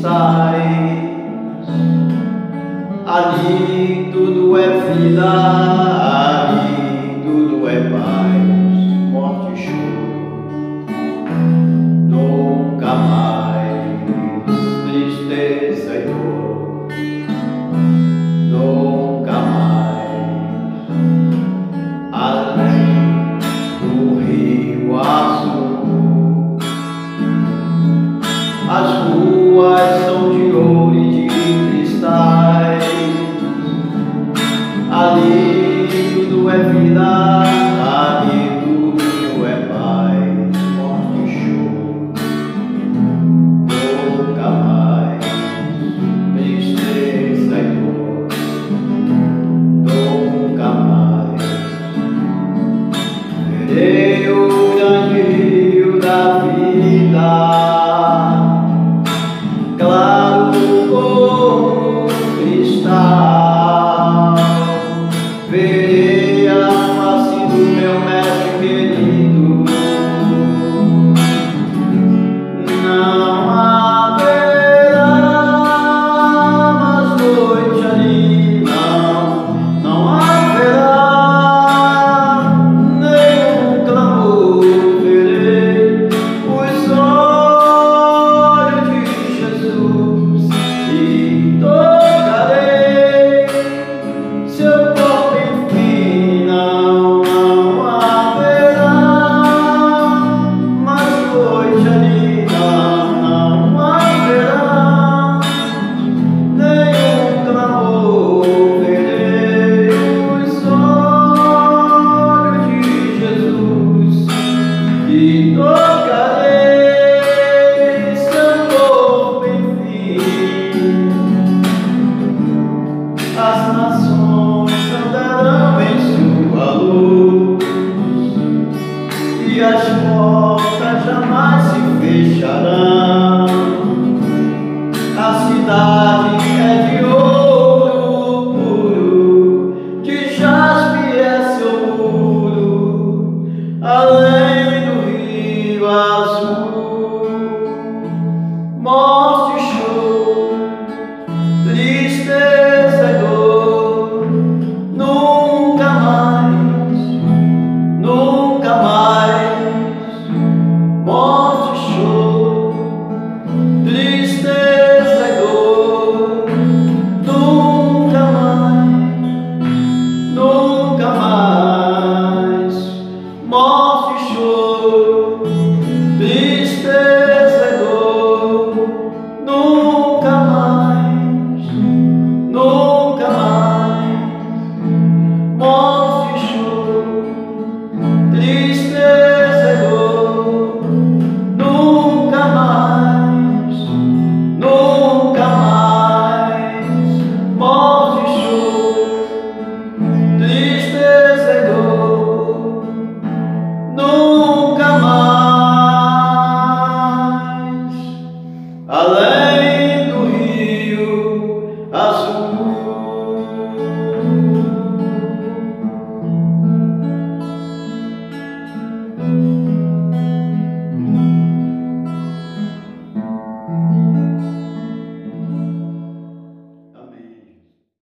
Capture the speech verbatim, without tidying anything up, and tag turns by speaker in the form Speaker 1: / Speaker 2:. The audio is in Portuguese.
Speaker 1: estais. Ali tudo é vida, ali tudo é paz, morte e choro, nunca mais tristeza e dor, nunca mais. Além do rio azul, as ruas são de ouro e de cristais. Ali tudo é vida, ali tudo é paz, morte e choro, nunca mais tristeza e dor, nunca mais. Verei o grande rio da vida, claro como cristal. Verei a face do meu mestre querido. Não haverá mais noite ali, não, não haverá nenhum clamor. Verei os olhos de Jesus e tocarei seu corpo, enfim. Não, não haverá mais noite ali, não, não haverá nenhum clamor. Verei os olhos de Jesus e tocarei seu corpo, enfim. As nações andarão em sua luz e as portas jamais se fecharão. A cidade